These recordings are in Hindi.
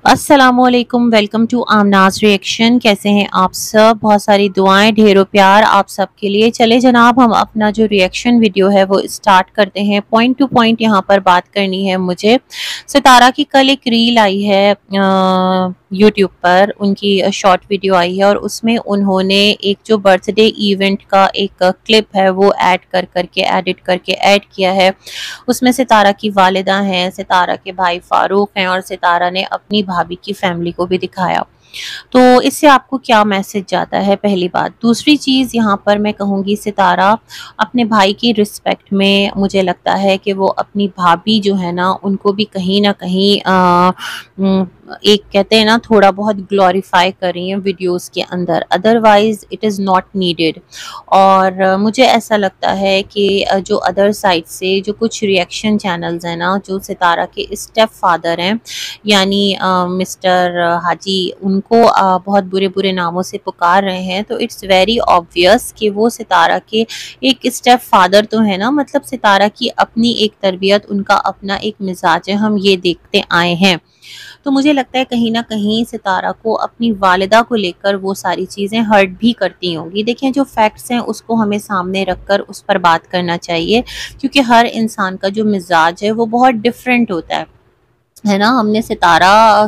अस्सलामुअलैकुम, वेलकम टू आमनाज रिएक्शन। कैसे हैं आप सब? बहुत सारी दुआएं, ढेरों प्यार आप सब के लिए। चले जनाब, हम अपना जो रिएक्शन वीडियो है वो स्टार्ट करते हैं। पॉइंट टू पॉइंट यहाँ पर बात करनी है मुझे। सितारा की कल एक रील आई है यूट्यूब पर, उनकी शॉर्ट वीडियो आई है और उसमें उन्होंने एक जो बर्थडे इवेंट का एक क्लिप है वो एडिट करके ऐड किया है। उसमें सितारा की वालिदा हैं, सितारा के भाई फारूक हैं और सितारा ने अपनी भाभी की फैमिली को भी दिखाया। तो इससे आपको क्या मैसेज जाता है, पहली बात। दूसरी चीज़ यहाँ पर मैं कहूँगी, सितारा अपने भाई की रिस्पेक्ट में मुझे लगता है कि वो अपनी भाभी जो है ना उनको भी कहीं ना कहीं एक कहते हैं ना थोड़ा बहुत ग्लोरीफाई कर रही हैं वीडियोस के अंदर, otherwise it is not needed. और मुझे ऐसा लगता है कि जो अदर साइड से जो कुछ रिएक्शन चैनल्स हैं ना, जो सितारा के स्टेप फादर हैं यानी मिस्टर हाजी, उनको बहुत बुरे बुरे नामों से पुकार रहे हैं, तो इट्स वेरी ऑब्वियस कि वो सितारा के एक स्टेप फादर तो है ना, मतलब सितारा की अपनी एक तरबियत, उनका अपना एक मिजाज है, हम ये देखते आए हैं। तो मुझे लगता है कहीं ना कहीं सितारा को अपनी वालिदा को लेकर वो सारी चीज़ें हर्ट भी करती होंगी। देखें, जो फैक्ट्स हैं उसको हमें सामने रखकर उस पर बात करना चाहिए, क्योंकि हर इंसान का जो मिजाज है वो बहुत डिफरेंट होता है ना। हमने सितारा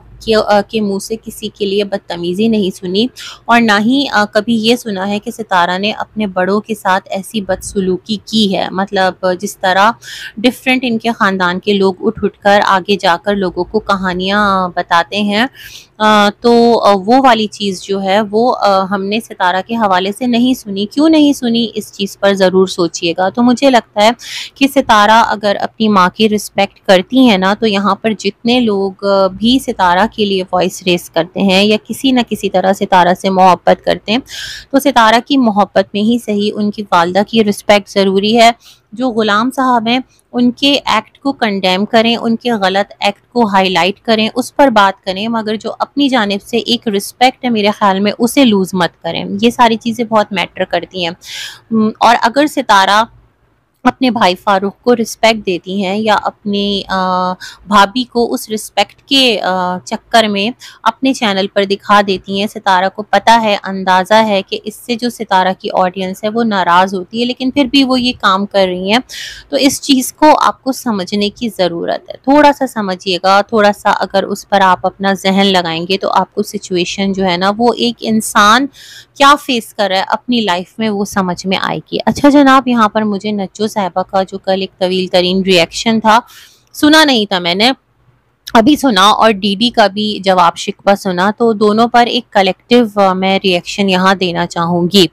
के मुंह से किसी के लिए बदतमीजी नहीं सुनी और ना ही कभी ये सुना है कि सितारा ने अपने बड़ों के साथ ऐसी बदसलूकी की है। मतलब जिस तरह डिफरेंट इनके ख़ानदान के लोग उठ कर आगे जाकर लोगों को कहानियाँ बताते हैं, तो वो वाली चीज़ जो है वो हमने सितारा के हवाले से नहीं सुनी। क्यों नहीं सुनी, इस चीज़ पर ज़रूर सोचिएगा। तो मुझे लगता है कि सितारा अगर अपनी माँ की रिस्पेक्ट करती हैं ना, तो यहाँ पर जितने लोग भी सितारा के लिए वॉइस रेस करते हैं या किसी न किसी तरह सितारा से मोहब्बत करते हैं, तो सितारा की मोहब्बत में ही सही उनकी वालदा की रिस्पेक्ट ज़रूरी है। जो गुलाम साहब हैं उनके एक्ट को कंडेम करें, उनके गलत एक्ट को हाईलाइट करें, उस पर बात करें, मगर जो अपनी जानिब से एक रिस्पेक्ट है मेरे ख्याल में उसे लूज़ मत करें। ये सारी चीज़ें बहुत मैटर करती हैं। और अगर सितारा अपने भाई फारूक को रिस्पेक्ट देती हैं या अपनी भाभी को उस रिस्पेक्ट के चक्कर में अपने चैनल पर दिखा देती हैं, सितारा को पता है, अंदाज़ा है कि इससे जो सितारा की ऑडियंस है वो नाराज़ होती है, लेकिन फिर भी वो ये काम कर रही हैं, तो इस चीज़ को आपको समझने की ज़रूरत है। थोड़ा सा समझिएगा, थोड़ा सा अगर उस पर आप अपना जहन लगाएंगे तो आपको सिचुएशन जो है ना वो एक इंसान क्या फेस कर रहा है अपनी लाइफ में वो समझ में आएगी। अच्छा जनाब, यहाँ पर मुझे नज्जो साहिबा का जो कल एक तवील तरीन रिएक्शन था, सुना नहीं था मैंने, अभी सुना, और डीडी का भी जवाब शिकवा सुना, तो दोनों पर एक कलेक्टिव मैं रिएक्शन यहाँ देना चाहूँगी।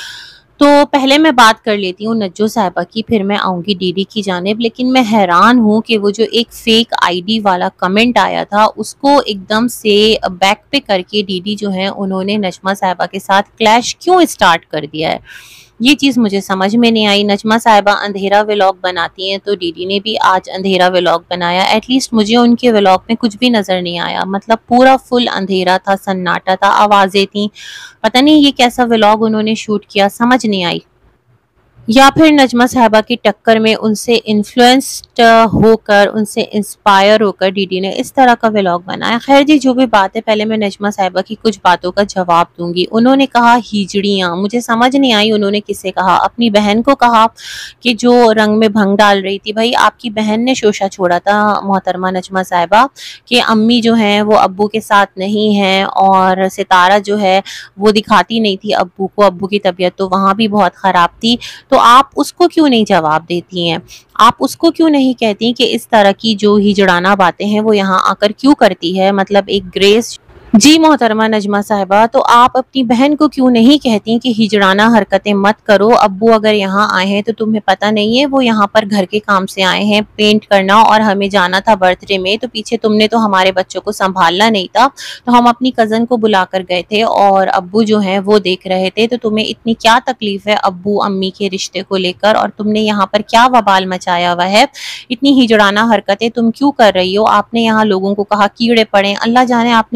तो पहले मैं बात कर लेती हूँ नज्जो साहिबा की, फिर मैं आऊँगी डीडी की जानिब। लेकिन मैं हैरान हूँ कि वो जो एक फेक आईडी वाला कमेंट आया था उसको एकदम से बैक पे करके डीडी जो है उन्होंने नजमा साहिबा के साथ क्लैश क्यों स्टार्ट कर दिया है, ये चीज़ मुझे समझ में नहीं आई। नजमा साहिबा अंधेरा व्लॉग बनाती हैं, तो डीडी ने भी आज अंधेरा व्लॉग बनाया। एटलीस्ट मुझे उनके व्लॉग में कुछ भी नज़र नहीं आया, मतलब पूरा फुल अंधेरा था, सन्नाटा था, आवाज़ें थी। पता नहीं ये कैसा व्लॉग उन्होंने शूट किया, समझ नहीं आई। या फिर नजमा साहिबा की टक्कर में उनसे इन्फ्लुएंस्ड होकर, उनसे इंस्पायर होकर डीडी ने इस तरह का व्लॉग बनाया। खैर जी, जो भी बात है, पहले मैं नजमा साहिबा की कुछ बातों का जवाब दूंगी। उन्होंने कहा हिजड़ियाँ, मुझे समझ नहीं आई उन्होंने किसे कहा। अपनी बहन को कहा कि जो रंग में भंग डाल रही थी। भाई, आपकी बहन ने शोशा छोड़ा था मोहतरमा नजमा साहिबा कि अम्मी जो हैं वो अब्बू के साथ नहीं हैं, और सितारा जो है वो दिखाती नहीं थी अब्बू को, अब्बू की तबीयत तो वहाँ भी बहुत ख़राब थी। तो आप उसको क्यों नहीं जवाब देती हैं? आप उसको क्यों नहीं कहती कि इस तरह की जो हिजड़ाना बातें हैं वो यहाँ आकर क्यों करती है? मतलब एक ग्रेस। जी मोहतरमा नजमा साहिबा, तो आप अपनी बहन को क्यों नहीं कहती कि हिजड़ाना हरकतें मत करो? अब्बू अगर यहाँ आए हैं तो तुम्हें पता नहीं है, वो यहाँ पर घर के काम से आए हैं, पेंट करना, और हमें जाना था बर्थडे में, तो पीछे तुमने तो हमारे बच्चों को संभालना नहीं था, तो हम अपनी कज़न को बुला कर गए थे और अब्बू जो हैं वो देख रहे थे, तो तुम्हें इतनी क्या तकलीफ है अब्बू अम्मी के रिश्ते को लेकर, और तुमने यहाँ पर क्या वबाल मचाया हुआ है? इतनी हिजड़ाना हरकतें तुम क्यों कर रही हो? आपने यहाँ लोगों को कहा कीड़े पड़े, अल्लाह जाने आपने कितनी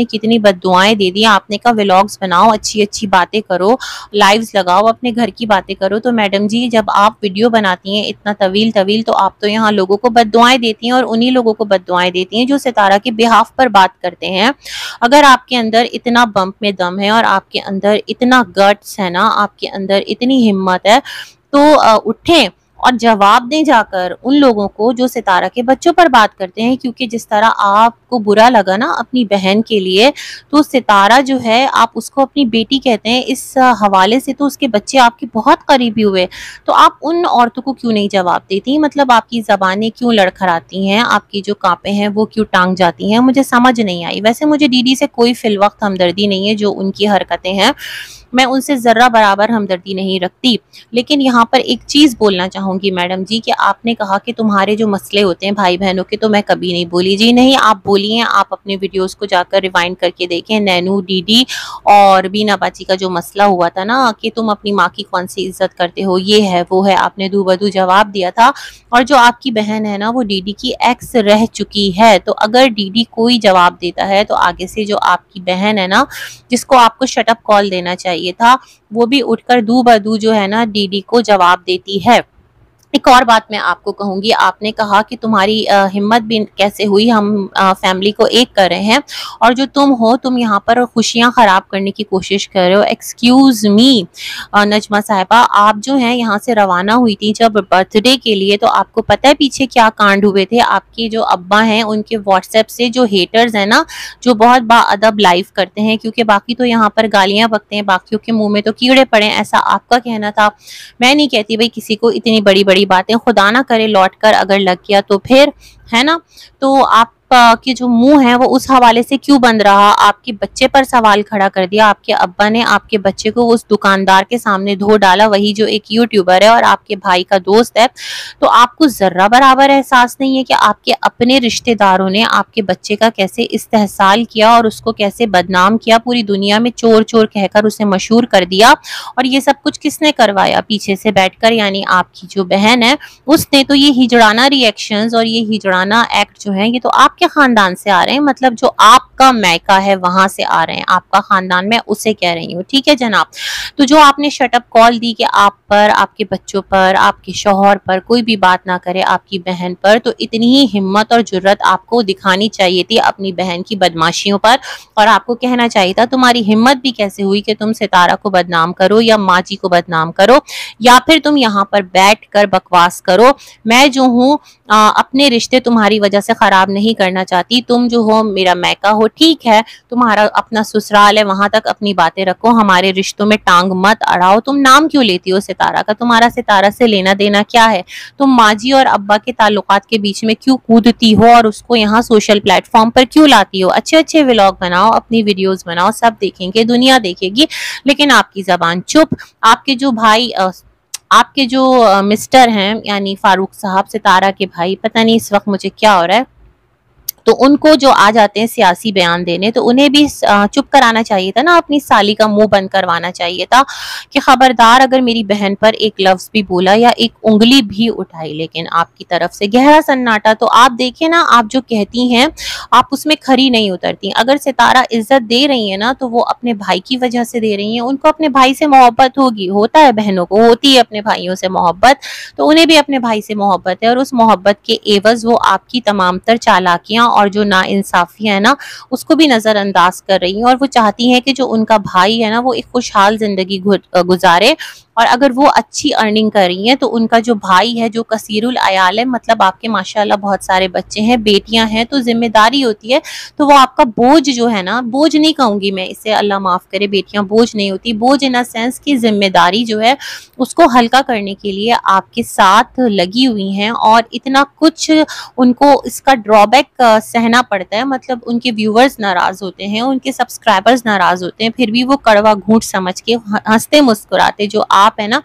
बद्दुआएं दे दी। आपने कहा व्लॉग्स बनाओ, अच्छी अच्छी बातें करो, लाइव्स लगाओ, अपने घर की बातें करो। तो मैडम जी जब आप वीडियो बनाती हैं इतना तवील तवील, तो आप तो यहाँ लोगों को बद्दुआएं देती हैं और उन्हीं लोगों को बद्दुआएं देती हैं जो सितारा के बिहाफ पर बात करते हैं। अगर आपके अंदर इतना बम्प में दम है और आपके अंदर इतना गट्स है ना, आपके अंदर इतनी हिम्मत है, तो उठें और जवाब दें जाकर उन लोगों को जो सितारा के बच्चों पर बात करते हैं। क्योंकि जिस तरह आपको बुरा लगा ना अपनी बहन के लिए, तो सितारा जो है आप उसको अपनी बेटी कहते हैं, इस हवाले से तो उसके बच्चे आपके बहुत करीबी हुए। तो आप उन औरतों को क्यों नहीं जवाब देती? मतलब आपकी ज़बानें क्यों लड़खड़ाती हैं, आपकी जो कांपे हैं वो क्यों टांग जाती हैं? मुझे समझ नहीं आई। वैसे मुझे दीदी से कोई फिल वक्त हमदर्दी नहीं है, जो उनकी हरकतें हैं मैं उनसे ज़र्रा बराबर हमदर्दी नहीं रखती। लेकिन यहाँ पर एक चीज़ बोलना चाहूँगी मैडम जी कि आपने कहा कि तुम्हारे जो मसले होते हैं भाई बहनों के, तो मैं कभी नहीं बोली। जी नहीं, आप बोली हैं। आप अपने वीडियोस को जाकर रिवाइंड करके देखें। नैनू दीदी और बीना बाची का जो मसला हुआ था ना कि तुम अपनी माँ की कौन सी इज्जत करते हो, ये है वो है, आपने दूबदू जवाब दिया था। और जो आपकी बहन है ना वो दीदी की एक्स रह चुकी है। तो अगर दीदी कोई जवाब देता है तो आगे से जो आपकी बहन है ना, जिसको आपको शटअप कॉल देना चाहिए था, वो भी उठकर दू बदू जो है ना दीदी को जवाब देती है। एक और बात मैं आपको कहूंगी, आपने कहा कि तुम्हारी हिम्मत भी कैसे हुई, हम फैमिली को एक कर रहे हैं और जो तुम हो, तुम यहाँ पर खुशियां खराब करने की कोशिश कर रहे हो। एक्सक्यूज मी नजमा साहिबा, आप जो हैं यहाँ से रवाना हुई थी जब बर्थडे के लिए, तो आपको पता है पीछे क्या कांड हुए थे? आपके जो अब्बा हैं उनके व्हाट्सएप से जो हेटर्स हैं ना, जो बहुत बाअदब लाइव करते हैं, क्योंकि बाकी तो यहाँ पर गालियां बकते हैं, बाकियों के मुंह में तो कीड़े पड़े, ऐसा आपका कहना था। मैं नहीं कहती भाई किसी को इतनी बड़ी बड़ी बातें, खुदा ना करे लौट कर अगर लग गया तो फिर, है ना। तो आप के जो मुंह है वो उस हवाले से क्यों बंद रहा? आपके बच्चे पर सवाल खड़ा कर दिया। आपके अब्बा ने आपके बच्चे को उस दुकानदार के सामने धो डाला, वही जो एक यूट्यूबर है और आपके भाई का दोस्त है। तो आपको जर्रा बराबर एहसास नहीं है कि आपके अपने रिश्तेदारों ने आपके बच्चे का कैसे इस्तेहसाल किया और उसको कैसे बदनाम किया, पूरी दुनिया में चोर चोर कहकर उसे मशहूर कर दिया। और ये सब कुछ किसने करवाया? पीछे से बैठकर, यानी आपकी जो बहन है उसने। तो ये हिजड़ाना रिएक्शंस और ये हिजड़ाना एक्ट जो है, ये तो आपके खानदान से आ रहे हैं, मतलब जो आपका मैका है वहां से आ रहे हैं, आपका खानदान, मैं उसे कह रही हूँ, ठीक है जनाब। तो जो आपने शटअप कॉल दी कि आप पर, आपके बच्चों पर, आपके शौहर पर कोई भी बात ना करे, आपकी बहन पर, तो इतनी ही हिम्मत और जुर्रत आपको दिखानी चाहिए थी अपनी बहन की बदमाशियों पर। और आपको कहना चाहिए था, तुम्हारी हिम्मत भी कैसे हुई कि तुम सितारा को बदनाम करो या माँ जी को बदनाम करो, या फिर तुम यहाँ पर बैठ कर बकवास करो। मैं जो हूँ अपने रिश्ते तुम्हारी वजह से खराब नहीं करना चाहती। तुम जो हो मेरा मैका हो, ठीक है, तुम्हारा अपना ससुराल है, वहां तक अपनी बातें रखो, हमारे रिश्तों में टांग मत अड़ाओ। तुम नाम क्यों लेती हो सितारा का? तुम्हारा सितारा से लेना देना क्या है? तुम माँ जी और अब्बा के ताल्लुकात के बीच में क्यों कूदती हो और उसको यहाँ सोशल प्लेटफॉर्म पर क्यों लाती हो? अच्छे अच्छे व्लॉग बनाओ, अपनी वीडियोस बनाओ, सब देखेंगे, दुनिया देखेगी, लेकिन आपकी जबान चुप। आपके जो भाई आपके जो मिस्टर हैं, यानी फारूक साहब, सितारा के भाई, पता नहीं इस वक्त मुझे क्या हो रहा है, तो उनको जो आ जाते हैं सियासी बयान देने, तो उन्हें भी चुप कराना चाहिए था ना, अपनी साली का मुंह बंद करवाना चाहिए था कि खबरदार अगर मेरी बहन पर एक लफ्ज भी बोला या एक उंगली भी उठाई। लेकिन आपकी तरफ से गहरा सन्नाटा। तो आप देखिए ना, आप जो कहती हैं आप उसमें खरी नहीं उतरती। अगर सितारा इज्जत दे रही है ना, तो वो अपने भाई की वजह से दे रही है। उनको अपने भाई से मोहब्बत होगी, होता है, बहनों को होती है अपने भाइयों से मोहब्बत, तो उन्हें भी अपने भाई से मोहब्बत है। और उस मोहब्बत के एवज वो आपकी तमाम तर चालाकियां और जो नाइंसाफी है ना, उसको भी नजरअंदाज कर रही हैं। और वो चाहती हैं कि जो उनका भाई है ना वो एक खुशहाल जिंदगी गुजारे। और अगर वो अच्छी अर्निंग कर रही हैं, तो उनका जो भाई है जो कसीरुल अयाल है, मतलब आपके माशाल्लाह बहुत सारे बच्चे हैं, बेटियां हैं, तो जिम्मेदारी होती है, तो वो आपका बोझ जो है ना, बोझ नहीं कहूंगी मैं इसे, अल्लाह माफ करे, बेटियां बोझ नहीं होती, बोझ इन अ सेंस की जिम्मेदारी जो है उसको हल्का करने के लिए आपके साथ लगी हुई हैं। और इतना कुछ उनको इसका ड्रॉबैक सहना पड़ता है, मतलब उनके व्यूवर्स नाराज होते हैं, उनके सब्सक्राइबर्स नाराज होते हैं, फिर भी वो कड़वा घूंट समझ के हंसते मुस्कुराते जो आप है ना,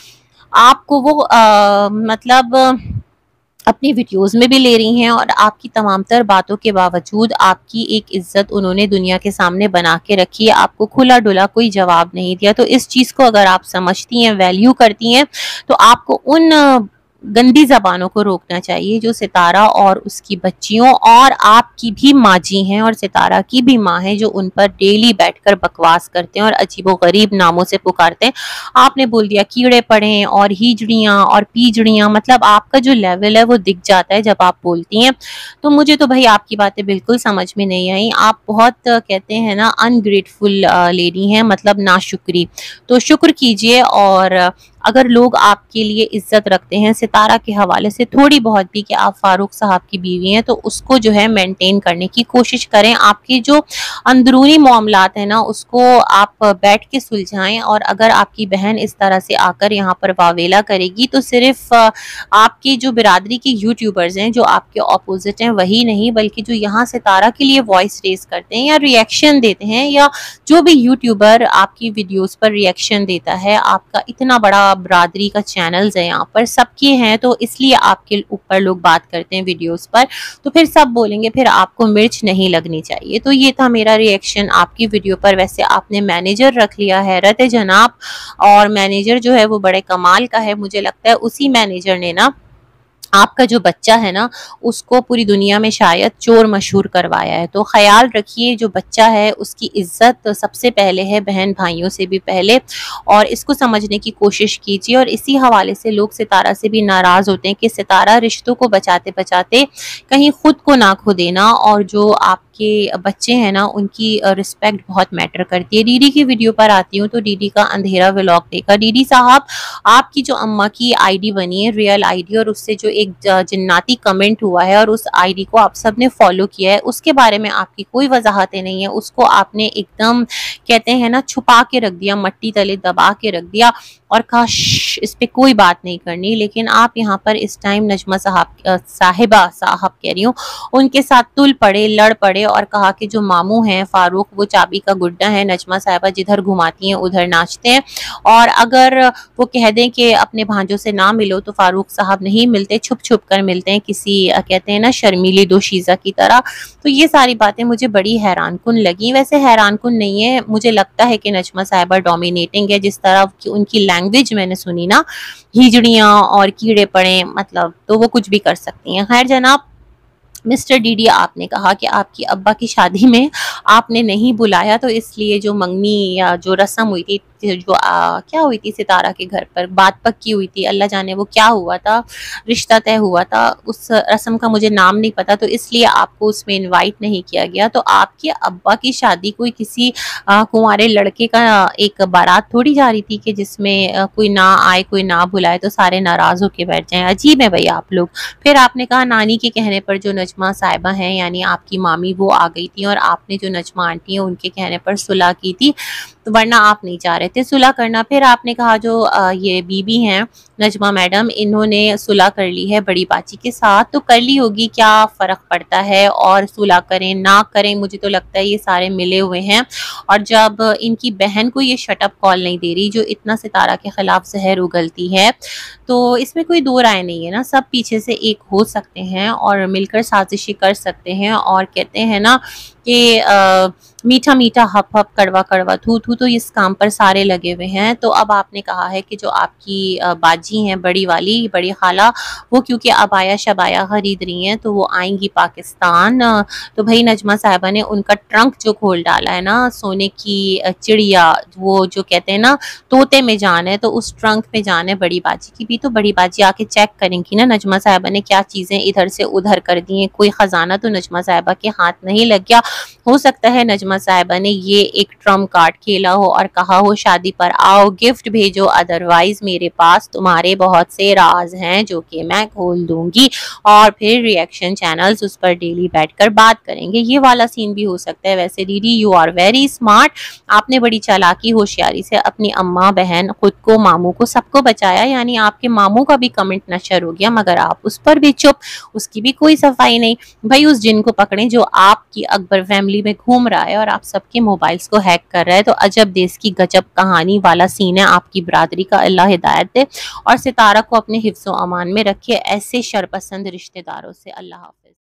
आपको वो मतलब अपनी वीडियोस में भी ले रही हैं। और आपकी तमाम तर बातों के बावजूद आपकी एक इज्जत उन्होंने दुनिया के सामने बना के रखी है, आपको खुला डुला कोई जवाब नहीं दिया। तो इस चीज़ को अगर आप समझती हैं, वैल्यू करती हैं, तो आपको उन गंदी ज़बानों को रोकना चाहिए जो सितारा और उसकी बच्चियों और आपकी भी माँ जी हैं और सितारा की भी माँ है, जो उन पर डेली बैठकर बकवास करते हैं और अजीबोगरीब नामों से पुकारते हैं। आपने बोल दिया कीड़े पड़े और हिजड़ियाँ और पीजड़ियाँ, मतलब आपका जो लेवल है वो दिख जाता है जब आप बोलती हैं। तो मुझे तो भाई आपकी बातें बिल्कुल समझ में नहीं आई। आप बहुत कहते हैं ना अनग्रेटफुल लेडी हैं, मतलब नाशुक्री। तो शुक्र कीजिए, और अगर लोग आपके लिए इज्जत रखते हैं सितारा के हवाले से थोड़ी बहुत भी कि आप फारूक साहब की बीवी हैं, तो उसको जो है मेंटेन करने की कोशिश करें। आपकी जो अंदरूनी मामलात है ना उसको आप बैठ के सुलझाएं, और अगर आपकी बहन इस तरह से आकर यहाँ पर वावेला करेगी तो सिर्फ आपकी जो बिरादरी के यूट्यूबर्स हैं जो आपके ऑपोजिट हैं वही नहीं, बल्कि जो यहाँ सितारा के लिए वॉइस रेज करते हैं या रिएक्शन देते हैं, या जो भी यूट्यूबर आपकी वीडियोस पर रिएक्शन देता है, आपका इतना बड़ा बरादरी का चैनल्स है यहाँ पर सबके हैं, तो इसलिए आपके ऊपर लोग बात करते हैं वीडियोस पर, तो फिर सब बोलेंगे फिर आपको मिर्च नहीं लगनी चाहिए। तो ये था मेरा रिएक्शन आपकी वीडियो पर। वैसे आपने मैनेजर रख लिया है रते जनाब, और मैनेजर जो है वो बड़े कमाल का है। मुझे लगता है उसी मैनेजर ने ना आपका जो बच्चा है ना उसको पूरी दुनिया में शायद चोर मशहूर करवाया है। तो ख्याल रखिए, जो बच्चा है उसकी इज्जत सबसे पहले है, बहन भाइयों से भी पहले, और इसको समझने की कोशिश कीजिए। और इसी हवाले से लोग सितारा से भी नाराज़ होते हैं कि सितारा रिश्तों को बचाते बचाते कहीं खुद को ना खो देना, और जो आपके बच्चे हैं ना उनकी रिस्पेक्ट बहुत मैटर करती है। डीडी की वीडियो पर आती हूँ तो डीडी का अंधेरा व्लॉग देखा। डीडी साहब, आपकी जो अम्मा की आईडी बनी है रियल आईडी, और उससे जो एक जिन्नाती कमेंट हुआ है और उस आईडी को आप सब ने फॉलो किया है, उसके बारे में आपकी कोई वजाहतें नहीं है। उसको आपने एकदम कहते हैं ना छुपा के रख दिया, मट्टी तले दबा के रख दिया और कहा इस पे कोई बात नहीं करनी। लेकिन आप यहाँ पर इस टाइम नजमा साहिबा साहब कह रही हूँ, उनके साथ तुल पड़े, लड़ पड़े और कहा कि जो मामू हैं फारूक वो चाबी का गुड्डा है, नजमा साहिबा जिधर घुमाती हैं उधर नाचते हैं, और अगर वो कह दें कि अपने भांजों से ना मिलो तो फारूक साहब नहीं मिलते, छुप छुप कर मिलते हैं किसी कहते हैं ना शर्मीली दोशीज़ा की तरह। तो ये सारी बातें मुझे बड़ी हैरान कुन लगी। वैसे हैरान कुन नहीं है, मुझे लगता है कि नजमा साहिबा डोमिनेटिंग है। जिस तरह की उनकी लैंग्वेज मैंने सुनी ना, हिजड़ियाँ और कीड़े पड़े, मतलब तो वो कुछ भी कर सकती हैं। खैर जनाब, मिस्टर डीडी, आपने कहा कि आपकी अब्बा की शादी में आपने नहीं बुलाया, तो इसलिए जो मंगनी या जो रस्म हुई थी, जो क्या हुई थी सितारा के घर पर, बात पक्की हुई थी, अल्लाह जाने वो क्या हुआ था, रिश्ता तय हुआ था, उस रस्म का मुझे नाम नहीं पता, तो इसलिए आपको उसमें इनवाइट नहीं किया गया। तो आपके अब्बा की शादी कोई किसी कुंवारे लड़के का एक बारात थोड़ी जा रही थी कि जिसमें कोई ना आए कोई ना बुलाए तो सारे नाराज होके बैठ जाएं। अजीब है भाई आप लोग। फिर आपने कहा नानी के कहने पर जो नजमा साहिबा हैं यानी आपकी मामी वो आ गई थी, और आपने जो नजमा आंटी है उनके कहने पर सुलह की थी, तो वरना आप नहीं चाह रहे थे सुलह करना। फिर आपने कहा जो ये बीबी हैं नजमा मैडम, इन्होंने सुलह कर ली है बड़ी बाची के साथ, तो कर ली होगी, क्या फ़र्क पड़ता है, और सुलह करें ना करें मुझे तो लगता है ये सारे मिले हुए हैं। और जब इनकी बहन को ये शटअप कॉल नहीं दे रही जो इतना सितारा के खिलाफ जहर उगलती है, तो इसमें कोई दो राय नहीं है ना, सब पीछे से एक हो सकते हैं और मिलकर साजिशें कर सकते हैं। और कहते हैं ना कि मीठा मीठा हप हप कड़वा कड़वा थू थू, तो इस काम पर सारे लगे हुए हैं। तो अब आपने कहा है कि जो आपकी बाजी हैं बड़ी वाली बड़ी खाला, वो क्योंकि अबाया शबाया खरीद रही हैं तो वो आएंगी पाकिस्तान। तो भाई नजमा साहिबा ने उनका ट्रंक जो खोल डाला है ना, सोने की चिड़िया, वो जो कहते हैं ना तोते में जान है, तो उस ट्रंक में जान है बड़ी बाजी की भी। तो बड़ी बाजी आके चेक करेंगी ना नजमा साहिबा ने क्या चीज़ें इधर से उधर कर दी हैं, कोई ख़जाना तो नजमा साहिबा के हाथ नहीं लग गया। हो सकता है नजमा साहिबा ने ये एक ट्रम्प कार्ड खेला हो और कहा हो शादी पर आओ गिफ्ट भेजो, अदरवाइज मेरे पास तुम्हारे बहुत से राज हैं जो कि मैं खोल दूंगी, और फिर रिएक्शन चैनल्स उस पर डेली बैठकर बात करेंगे। ये वाला सीन भी हो सकता है। वैसे दीदी यू आर वेरी स्मार्ट, आपने बड़ी चालाकी होशियारी से अपनी अम्मा बहन खुद को मामू को सबको बचाया, यानी आपके मामू का भी कमेंट नशर हो गया मगर आप उस पर भी चुप, उसकी भी कोई सफाई नहीं। भाई उस जिन को पकड़ें जो आपकी अकबर फैमिली में घूम रहा है और आप सबके मोबाइल्स को हैक कर रहा है। तो अजब देश की गजब कहानी वाला सीन है आपकी बरादरी का, अल्लाह हिदायत दे और सितारा को अपने हिफ्ज़ो अमान में रखे ऐसे शरपसंद रिश्तेदारों से। अल्लाह हाफ़िज़।